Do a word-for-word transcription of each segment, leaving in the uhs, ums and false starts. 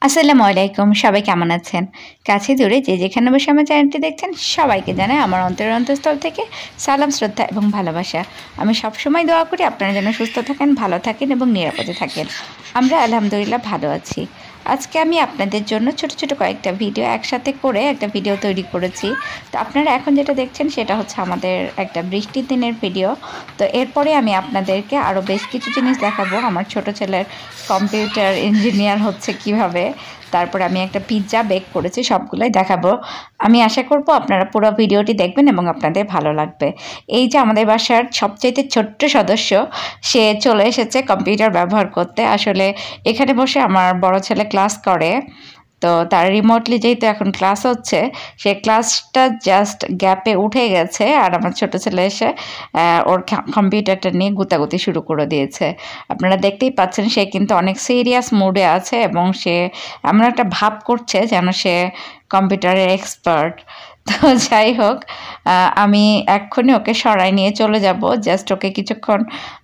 আসসালামু আলাইকুম, সবাই কেমন আছেন? কাছে দূরে যে যেখানে বসে আমার চ্যানেলটি দেখছেন সবাইকে জানাই আমার অন্তরের অন্তঃস্থল থেকে সালাম, শ্রদ্ধা এবং ভালোবাসা। আমি সবসময় দোয়া করি আপনারা যেন সুস্থ থাকেন, ভালো থাকেন এবং নিরাপদে থাকেন। আমরা আলহামদুলিল্লাহ ভালো আছি। আজকে আমি আপনাদের জন্য ছোট ছোট কয়েকটা ভিডিও একসাথে করে একটা ভিডিও তৈরি করেছি। তো আপনারা এখন যেটা দেখছেন সেটা হচ্ছে আমাদের একটা বৃষ্টির দিনের ভিডিও। তো এরপরে আমি আপনাদেরকে আরও বেশ কিছু জিনিস দেখাবো। আমার ছোট ছেলের কম্পিউটার ইঞ্জিনিয়ার হচ্ছে কিভাবে, তারপরে আমি একটা পিৎজা বেক করেছি, সবগুলোই দেখাবো। আমি আশা করব আপনারা পুরো ভিডিওটি দেখবেন এবং আপনাদের ভালো লাগবে। এই যে আমাদের বাসার সবচাইতে ছোট্ট সদস্য, সে চলে এসেছে কম্পিউটার ব্যবহার করতে। আসলে এখানে বসে আমার বড় ছেলে ক্লাস করে, তো তার রিমোটলি যেহেতু এখন ক্লাস হচ্ছে, সে ক্লাসটা জাস্ট গ্যাপে উঠে গেছে আর আমার ছোট ছেলে এসে ওর কম্পিউটারটা নিয়ে গুতাগুতি শুরু করে দিয়েছে। আপনারা দেখতেই পাচ্ছেন সে কিন্তু অনেক সিরিয়াস মুডে আছে এবং সে এমন একটা ভাব করছে যেন সে কম্পিউটারের এক্সপার্ট। তো যাই হোক, আমি এক্ষুনি ওকে সরাই নিয়ে চলে যাব, জাস্ট ওকে কিছুক্ষণ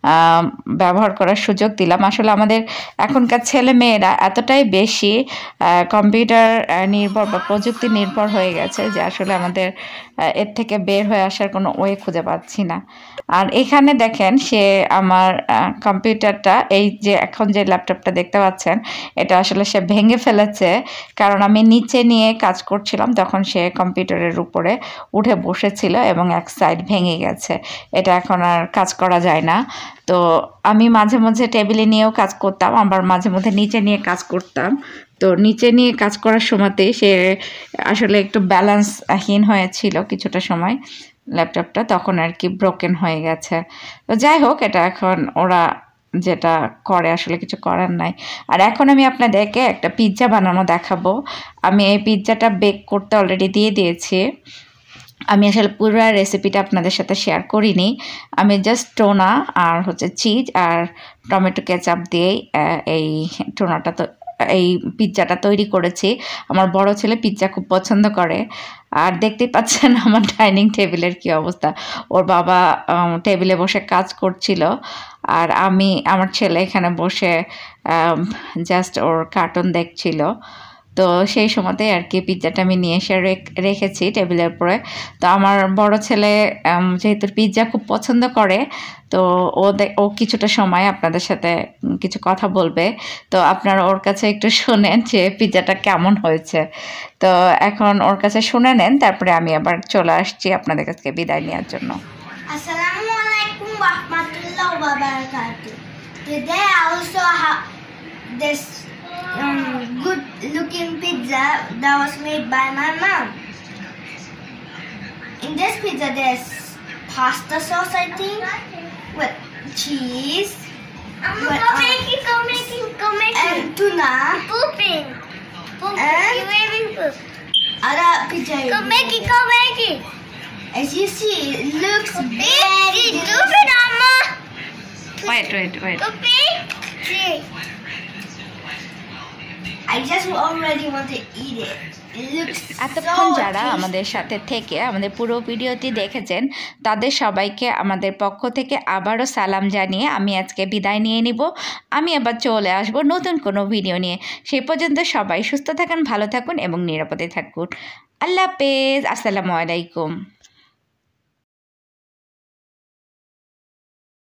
ব্যবহার করার সুযোগ দিলাম। আসলে আমাদের এখনকার ছেলে মেয়েরা এতটাই বেশি কম্পিউটার নির্ভর বা প্রযুক্তি নির্ভর হয়ে গেছে যে আসলে আমাদের এর থেকে বের হয়ে আসার কোনো ওয়ে খুঁজে পাচ্ছি না। আর এখানে দেখেন সে আমার কম্পিউটারটা, এই যে এখন যে ল্যাপটপটা দেখতে পাচ্ছেন, এটা আসলে সে ভেঙে ফেলেছে। কারণ আমি নিচে নিয়ে কাজ করছিলাম, তখন সে কম্পিউটারের উপরে উঠে বসেছিল এবং এক সাইড ভেঙে গেছে। এটা এখন আর কাজ করা যায় না। তো আমি মাঝে মাঝে টেবিলে নিয়েও কাজ করতাম, আবার মাঝে মধ্যে নিচে নিয়ে কাজ করতাম। তো নিচে নিয়ে কাজ করার সময়তেই সে আসলে একটু ব্যালেন্সহীন হয়েছিল কিছুটা সময় ল্যাপটপটা, তখন আর কি ব্রোকেন হয়ে গেছে। তো যাই হোক, এটা এখন ওরা যেটা করে আসলে কিছু করার নাই। আর এখন আমি আপনাদেরকে একটা পিৎজা বানানো দেখাবো। আমি এই পিৎজাটা বেক করতে অলরেডি দিয়ে দিয়েছি। আমি আসলে পুরো রেসিপিটা আপনাদের সাথে শেয়ার করিনি। আমি জাস্ট টোনা আর হচ্ছে চিজ আর টমেটো কেচাপ দিয়েই এই টোনাটা তো এই পিৎজাটা তৈরি করেছি। আমার বড় ছেলে পিৎজা খুব পছন্দ করে। আর দেখতেই পাচ্ছেন আমার ডাইনিং টেবিলের কি অবস্থা। ওর বাবা টেবিলে বসে কাজ করছিল আর আমি, আমার ছেলে এখানে বসে জাস্ট ওর কার্টুন দেখছিল। তো সেই সময়তে আর কি পিৎজাটা আমি নিয়ে এসে রেখেছি টেবিলের উপরে। তো আমার বড় ছেলে যেহেতু পিৎজা খুব পছন্দ করে, তো ও ও কিছুটা সময় আপনাদের সাথে কিছু কথা বলবে। তো আপনারা ওর কাছে একটু শুনেন যে পিৎজাটা কেমন হয়েছে। তো এখন ওর কাছে শুনে নেন, তারপরে আমি আবার চলে আসছি আপনাদের কাছে বিদায় নেওয়ার জন্য। আসসালামু আলাইকুম ওয়া রাহমাতুল্লাহি ওয়া বারাকাতুহু। Today I also have this um, good looking pizza that was made by my mom. In this pizza there's pasta sauce, I think, with cheese, Amma, with, go uh, making, go making, go making. and tuna, Pooping. Pooping. And- You're waving poop. other pizza. Go making, go making. As you see, it looks Big, very big, delicious. stupid, Amma. Wait wait wait Go big. Big. I just already want to eat it. It looks এতক্ষণ so যারা tasty. আমাদের সাথে থেকে আমাদের পুরো ভিডিওটি দেখেছেন, তাদের সবাইকে আমাদের পক্ষ থেকে আবারও সালাম জানিয়ে আমি আজকে বিদায় নিয়ে নিব। আমি আবার চলে আসব নতুন কোনো ভিডিও নিয়ে। সেই পর্যন্ত সবাই সুস্থ থাকুন, ভালো থাকুন এবং নিরাপদে থাকুন। আল্লাহ হাফেজ, আসসালামু আলাইকুম।